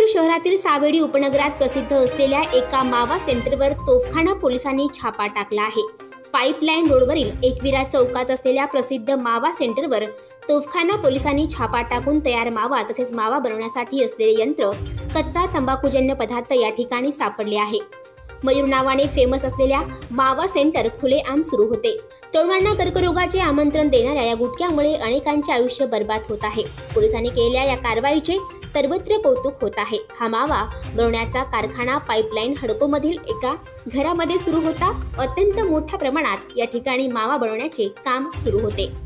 मयूर शहरातील सावेडी उपनगरात प्रसिद्ध असलेल्या एका मावा सेंटरवर तोफखाना पोलिसांनी छापा टाकला आहे। पाईपलाईन रोडवरील एकविरा चौकात असलेल्या प्रसिद्ध मावा सेंटरवर तोफखाना पोलिसांनी छापा टाकून तयार मावा तसेच मावा बनवण्यासाठी असलेले यंत्र, कच्चा तंबाखूजन्य पदार्थ या ठिकाणी सापडले आहे। मयूर नावाने फेमस असलेल्या मावा सेंटर खुलेआम सुरू होते। तरुणांना कर्करोगाचे आमंत्रण देणाऱ्या या गुटख्यामुळे अनेकांचे आयुष्य बर्बाद होत आहे। पोलिसांनी केलेल्या या कारवाईचे सर्वत्र कौतुक होत आहे। हा मावा बनवण्याचा कारखाना पाईपलाईन हडकोमधील एका घरामध्ये सुरू होता। अत्यंत मोठ्या प्रमाणात या ठिकाणी मावा बनवण्याचे काम सुरू होते।